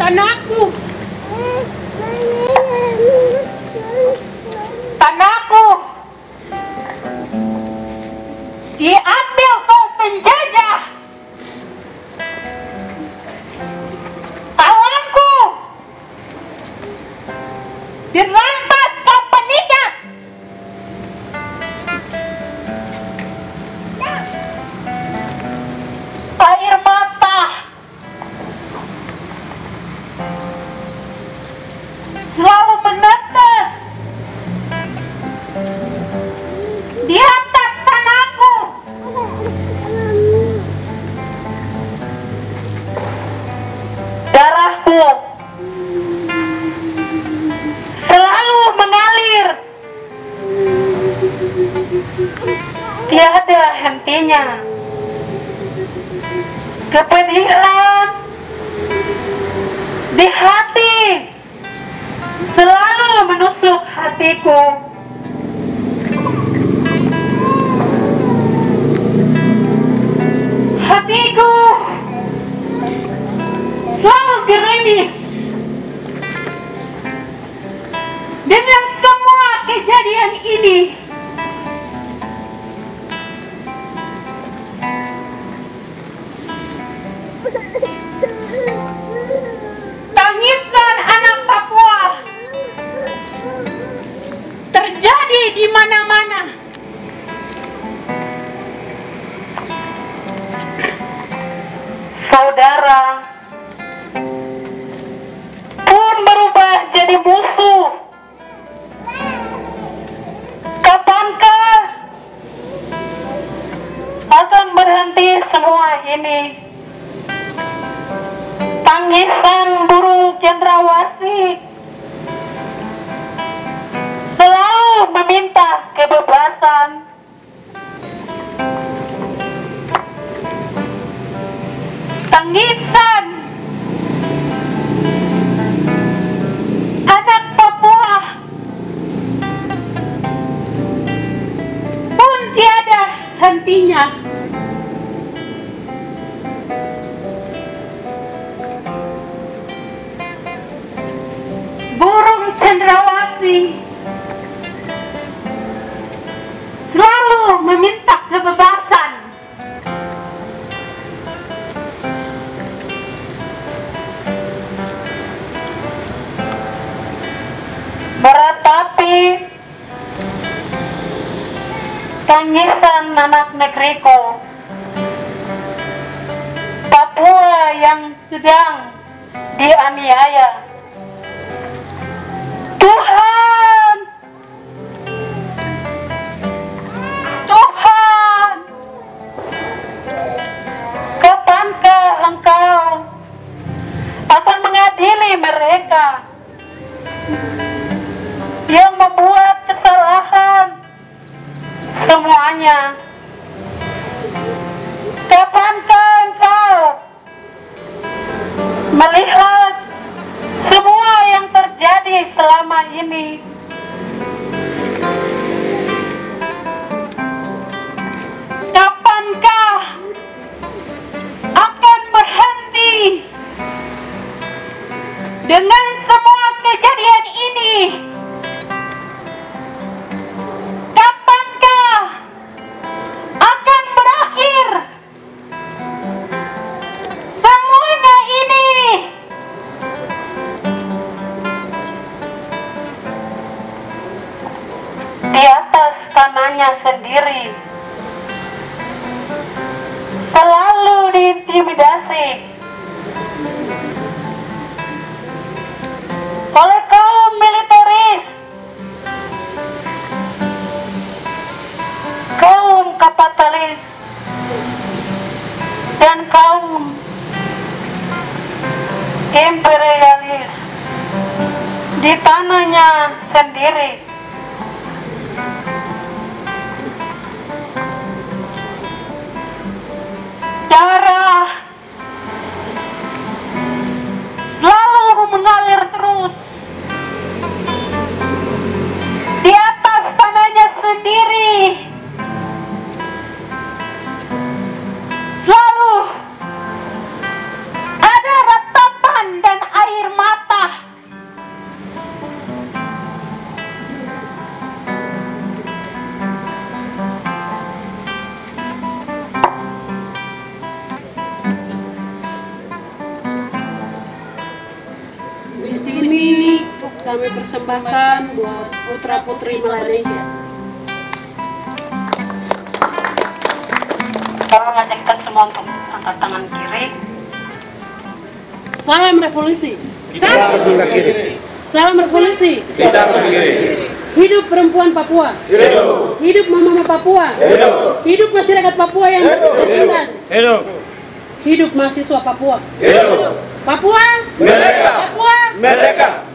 Tanahku, tanahku diambil kaum penjajah. Alamku dirampas kaum penindas. Air mata selalu menetes di atas tanahku. Darahku selalu mengalir, tiada hentinya. Kepedihan di hati selalu menusuk hatiku. Hatiku selalu gerimis dengan semua kejadian ini. Tangisan anak Papua terjadi di mana-mana. Saudara pun berubah jadi musuh. Kapankah akan berhenti semua ini? Tangisan burung cendrawasih selalu meminta kebebasan. Tangisan anak Papua pun tiada hentinya. Burung cendrawasih selalu meminta kebebasan. Meratapi tangisan anak negeriku Papua yang sedang dianiaya. Tuhan, Tuhan, kapankah Engkau akan mengadili mereka yang membuat kesalahan semuanya? Kapankah Engkau melihat semua yang terjadi selama ini? Kapankah akan berhenti dengan semua kejadian ini? Kapankah akan berakhir semuanya ini? Di atas tanahnya sendiri selalu diintimidasi oleh kaum militeris, kaum kapitalis, dan kaum imperialis di tanahnya sendiri. Darah selalu mengalir terus di atas tanahnya sendiri. Selalu ada ratapan dan air revolusi ini kami persembahkan buat putra-putri Malaysia. Sekarang ngajak kita semua untuk angkat tangan kiri. Salam revolusi. Kita bergerak kiri. Salam revolusi. Kita bergerak kiri. Hidup perempuan Papua. Hidup. Hidup mama-mama Papua. Hidup. Hidup masyarakat Papua yang berindas. Hidup. Hidup mahasiswa Papua. Hidup. Papua. Merdeka. Papua. Merdeka.